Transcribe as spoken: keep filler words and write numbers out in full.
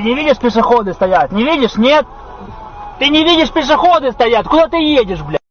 не видишь, пешеходы стоят? Не видишь? Нет? Ты не видишь, пешеходы стоят? Куда ты едешь, блядь?